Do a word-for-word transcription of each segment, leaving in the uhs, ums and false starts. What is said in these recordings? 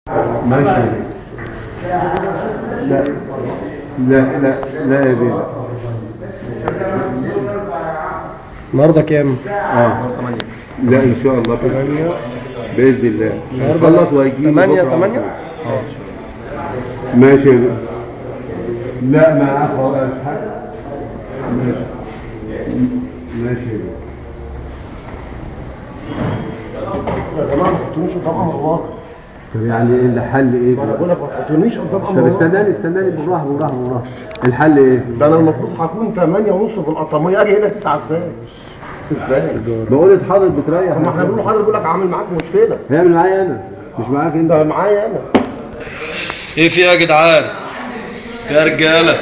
ماشي. لا لا لا لا يا بيه. النهارده كام؟ اه لا ان شاء الله ثمانية باذن الله خلص وهيجي ثمانية ثمانية اه ماشي يا بيه. لا ما اخر حاجه. ماشي ماشي يا بيه. يا جماعه ما تحطونيش قدام امر الله. طب يعني ايه الحل ايه؟ ما انا بقول لك ما تحطونيش قدام امر طب الله. استناني استناني بالراحه بالراحه بالراحه. الحل ايه؟ ده انا المفروض هكون ثمانية ونص في القطاميه، اجي هنا تسعة ازاي؟ ازاي؟ بقول اتحاضر بتريح. طب ما احنا بنقول حضرتك بيقول لك عامل معاك مشكله. هيعمل معايا انا مش معاك انت. ده معايا انا. ايه في يا جدعان؟ يا رجاله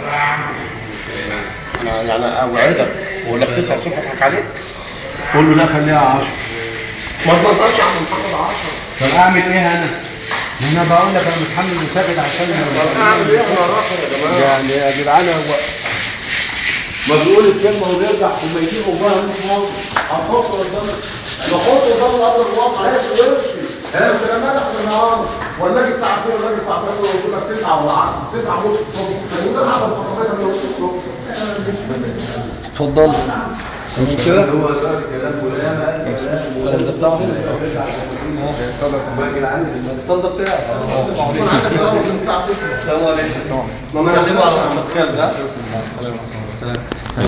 انا يعني اوعدك واقول لك تسعة الصبح اضحك عليك. قول له لا خليها عشرة. ما تقدرش يا عم محمد عشرة. طب اعمل ايه انا؟ انا بقول لك انا متحمل وساكت عشان طب اعمل ايه انا راخر يا جماعه؟ يعني يا جدعان هو ما بيقول الكلمه وبيرجع وما يجيب والله مش موضوع. هنحط قدام نحط قدام الامر الواقع هيمشي ويمشي. بس لما انا في النهار ولا اجي الساعه اتنين ولا اجي الساعه تلاتة ويقول لك تسعة ولا عشرة تسعة ونص الصبح كان ده العمل الصبح من نص الصبح. اتفضل. مش كده؟ هو ده الكلام الكلام ده بتاعه؟ الصندة بتاعك. السلام عليكم. سلموا على مستر خالد. مع السلامة. مع السلامة.